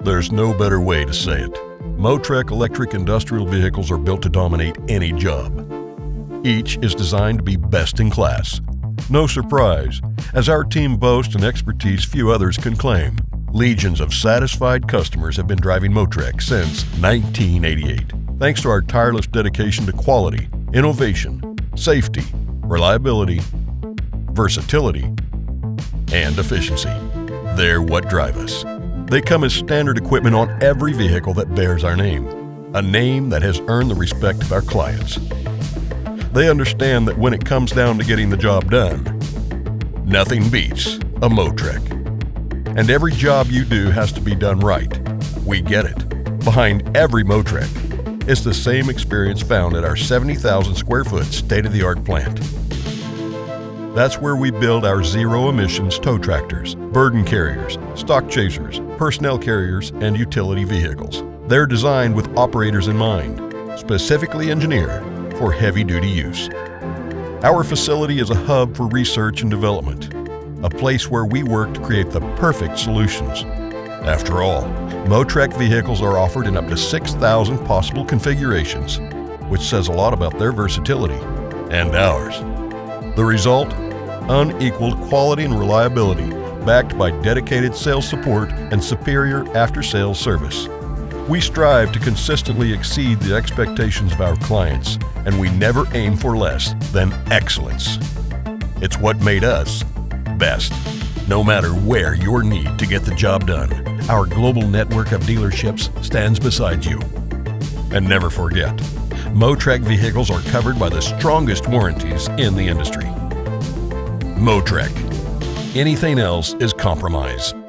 There's no better way to say it. Motrec electric industrial vehicles are built to dominate any job. Each is designed to be best in class. No surprise, as our team boasts an expertise few others can claim. Legions of satisfied customers have been driving Motrec since 1988, thanks to our tireless dedication to quality, innovation, safety, reliability, versatility, and efficiency. They're what drive us. They come as standard equipment on every vehicle that bears our name, a name that has earned the respect of our clients. They understand that when it comes down to getting the job done, nothing beats a Motrec. And every job you do has to be done right. We get it. Behind every Motrec is the same experience found at our 70,000 square foot state-of-the-art plant. That's where we build our zero-emissions tow tractors, burden carriers, stock chasers, personnel carriers, and utility vehicles. They're designed with operators in mind, specifically engineered for heavy-duty use. Our facility is a hub for research and development, a place where we work to create the perfect solutions. After all, Motrec vehicles are offered in up to 6,000 possible configurations, which says a lot about their versatility and ours. The result? Unequaled quality and reliability, backed by dedicated sales support and superior after-sales service. We strive to consistently exceed the expectations of our clients, and we never aim for less than excellence. It's what made us best. No matter where your need to get the job done, our global network of dealerships stands beside you. And never forget, Motrec vehicles are covered by the strongest warranties in the industry. Motrec. Anything else is compromise.